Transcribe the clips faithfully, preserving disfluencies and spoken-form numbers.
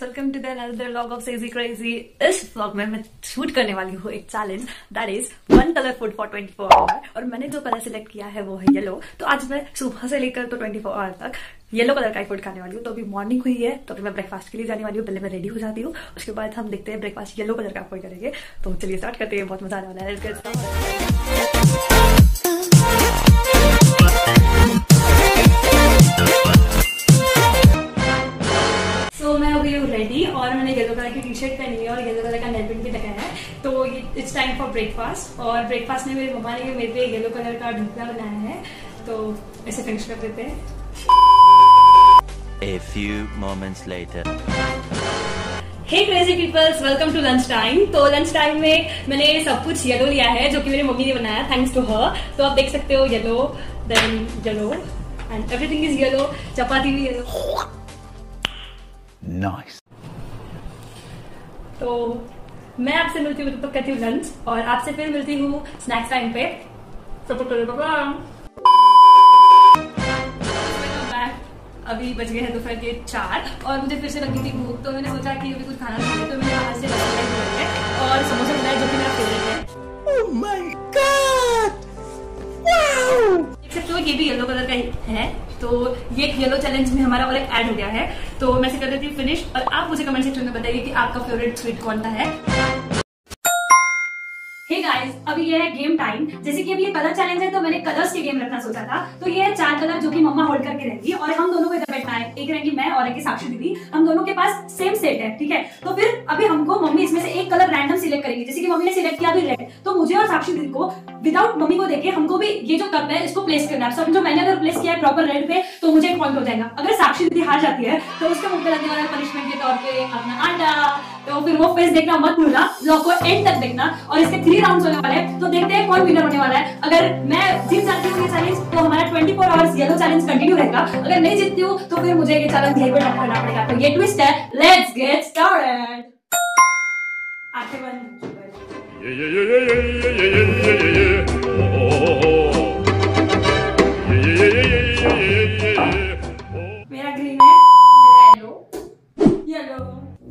Welcome to the another vlog of सेजी crazy. इस vlog में मैं शूट करने वाली हूँ एक challenge, that is one colour food for twenty four hour. और मैंने जो कलर सिलेक्ट किया है वो है येलो। तो आज मैं सुबह से लेकर तो ट्वेंटी फोर आवर तक येलो कलर का फूड खाने वाली हूँ। तो अभी मॉर्निंग हुई है, तो अभी मैं ब्रेकफास्ट के लिए जाने वाली हूँ। पहले मैं रेडी हो जाती हूँ, उसके बाद हम देखते हैं ब्रेकफास्ट येलो कलर का अफोर्ड करेंगे। तो चलिए स्टार्ट करते हैं, बहुत मजा आने वाला है। तो मैं अभी हूँ रेडी और मैंने येलो कलर की टी शर्ट पहनी है और येलो कलर का नेल पेंट भी लगाया है। तो इट्स टाइम फॉर ब्रेकफास्ट। और ब्रेकफास्ट में मेरी मम्मा ने मेरे लिए येलो कलर का ढोकला बनाया है, तो इसे फिनिश कर देते हैं। A few moments later. Hey crazy peoples, welcome to lunch time। तो लंच टाइम में मैंने सब कुछ येलो लिया है जो कि मेरी मम्मी ने बनाया, थैंक्स टू हर। तो आप देख सकते हो yellow, then yellow and everything is yellow. चपाती भी येलो। Nice. तो मैं आपसे मिलती हूँ तो कहती हूँ लंच, और आपसे फिर मिलती हूँ स्नैक्स टाइम पे। अभी बज गए हैं दोपहर के चार और मुझे फिर से लगी थी भूख, तो मैंने सोचा कि अभी कुछ खाना चाहिए। तो मैंने बाहर से रसमलाई बनाई है और समोसा बनाया जो कि मेरा फेवरेट है। Oh my God! Wow! देख सकते हो ये भी येलो कलर का ही है। तो ये येलो चैलेंज में हमारा और एक ऐड हो गया है, तो मैं से कर देती हूँ फिनिश। और आप मुझे कमेंट सेक्शन में बताइए कि आपका फेवरेट स्वीट कौन सा है। हे गाइस, अभी ये है गेम टाइम। जैसे कि अभी ये कलर चैलेंज है, तो मैंने कलर्स के गेम रखना सोचा था। तो ये है चार कलर जो कि मम्मा होल्ड करके रहेंगी और हम दोनों को इधर बैठना है। एक रहेंगी मैं और एक साक्षी दीदी। हम दोनों के पास सेम सेट है, ठीक है। तो फिर अभी हमको मम्मी इसमें से एक कलर रैंडम सिलेक्ट करेंगी। जैसे कि मम्मी ने सिलेक्ट किया अभी रेड, तो मुझे और साक्षी दीदी को विदाउट मम्मी को देखे हमको भी ये जो कप है इसको प्लेस करना है। समझो मैंने अगर प्लेस किया है प्रॉपर रेड पे तो मुझे एक पॉइंट हो जाएगा। अगर साक्षी दीदी हार जाती है तो उसके मुंह पे लगने वाला पनिशमेंट के तौर पे अपना अंडा। तो फिर वो फेस देखना मत भूलना, व्लॉग को एंड तक देखना। और इसके थ्री राउंड्स होने वाले हैं, तो देखते हैं कौन विनर होने वाला है। अगर मैं जीत जाती हूँ ये चैलेंज तो हमारा twenty four hours yellow challenge continue रहेगा। अगर नहीं जीतती हूँ तो फिर मुझे ये चैलेंज यहीं पे ड्रॉप करना पड़ेगा। तो ये ट्विस्ट है, लेट्स गेट स्टार्टेड। आंखें बंद। ये ये ये ये ये ये ये ये ये ये मेरा ग्रीन है, मेरा येलो येलो।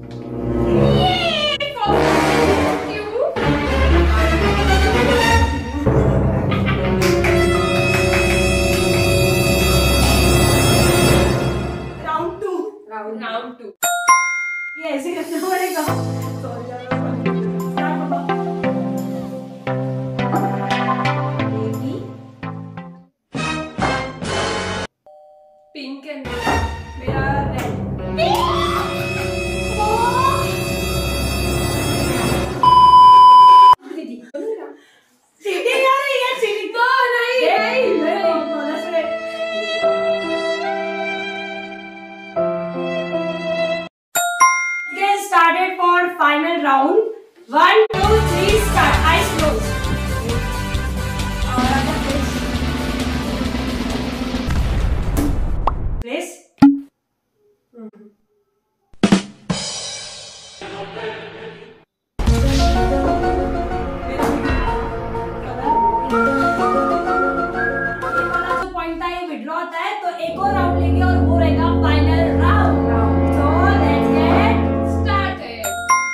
राउंड टू ये ऐसे करना पड़ेगा। पिंक एंड मेरा रेड। चीटिंग यार, ये चीटिंग तो नहीं नहीं नहीं बोनस में। Get started for final round. One, two, three, start. Eyes closed. Place. Point था ये विड्रॉ होता है, तो एक और राउंड लेंगे और वो रहेगा final round. So let's get started.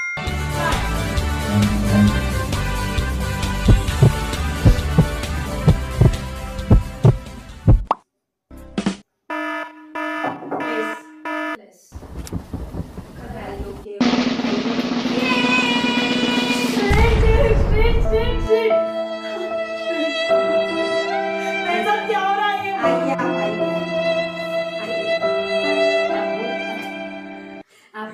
Place कर वैल्यू के शिट शिट शिट। मेरे साथ क्या हो रहा है? आइए आप आइए आप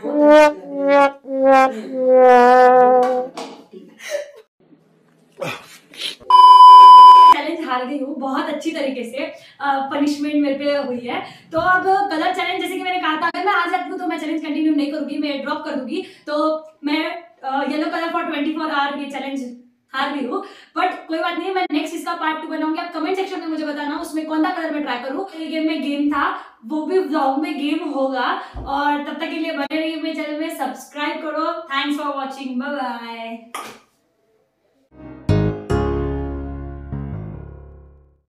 चैलेंज हार गई हूँ बहुत अच्छी तरीके से। पनिशमेंट मेरे पे हुई है। तो अब कलर चैलेंज, जैसे कि मैंने कहा था, अगर मैं हार जाती हूँ तो मैं चैलेंज कंटिन्यू नहीं करूंगी, मैं ड्रॉप कर दूंगी। तो मैं yellow colour for twenty four hour ये चैलेंज हार गई हूँ, बट कोई बात नहीं, मैं नेक्स्ट इसका पार्ट टू बनाऊंगी। आप कमेंट सेक्शन में मुझे बताना उसमें कौन सा कलर मैं ट्राई करूँ। ये गेम में गेम था, वो भी व्लॉग में गेम होगा। और तब तक के लिए बने रहिए मेरे चैनल में, सब्सक्राइब करो। Thanks for watching, bye bye.